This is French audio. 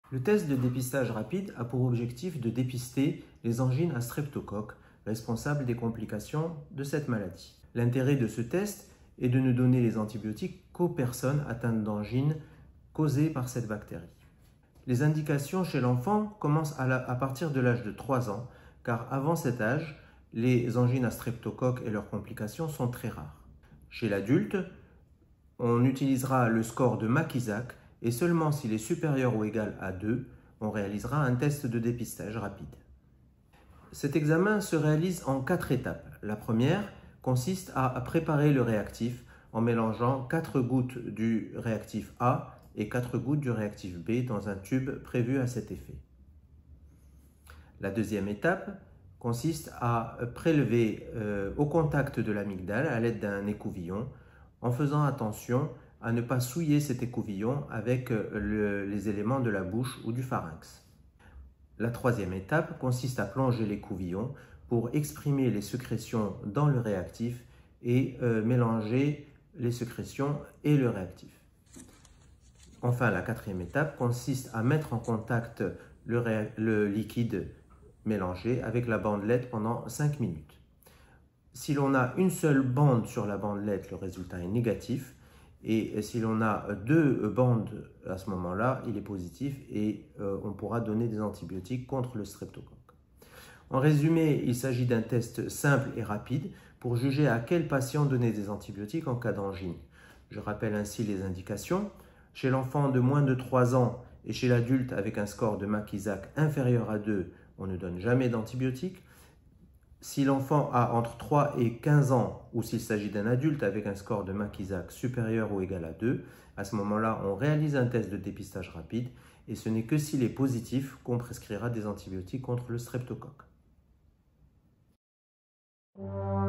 Le test de dépistage rapide a pour objectif de dépister les angines à streptocoque, responsables des complications de cette maladie. L'intérêt de ce test est de ne donner les antibiotiques qu'aux personnes atteintes d'angines causées par cette bactérie. Les indications chez l'enfant commencent à partir de l'âge de 3 ans, car avant cet âge, les angines à streptocoque et leurs complications sont très rares. Chez l'adulte, on utilisera le score de Mac-Isaac et seulement s'il est supérieur ou égal à 2, on réalisera un test de dépistage rapide. Cet examen se réalise en 4 étapes. La première consiste à préparer le réactif en mélangeant 4 gouttes du réactif A et 4 gouttes du réactif B dans un tube prévu à cet effet. La deuxième étape consiste à prélever au contact de l'amygdale à l'aide d'un écouvillon en faisant attention à ne pas souiller cet écouvillon avec les éléments de la bouche ou du pharynx. La troisième étape consiste à plonger l'écouvillon pour exprimer les sécrétions dans le réactif et mélanger les sécrétions et le réactif. Enfin, la quatrième étape consiste à mettre en contact le liquide mélangé avec la bandelette pendant 5 minutes. Si l'on a une seule bande sur la bandelette, le résultat est négatif. Et si l'on a 2 bandes à ce moment-là, il est positif et on pourra donner des antibiotiques contre le streptocoque. En résumé, il s'agit d'un test simple et rapide pour juger à quel patient donner des antibiotiques en cas d'angine. Je rappelle ainsi les indications. Chez l'enfant de moins de 3 ans et chez l'adulte avec un score de Mac-Isaac inférieur à 2, on ne donne jamais d'antibiotiques. Si l'enfant a entre 3 et 15 ans ou s'il s'agit d'un adulte avec un score de Mac-Isaac supérieur ou égal à 2, à ce moment-là, on réalise un test de dépistage rapide et ce n'est que s'il est positif qu'on prescrira des antibiotiques contre le streptocoque.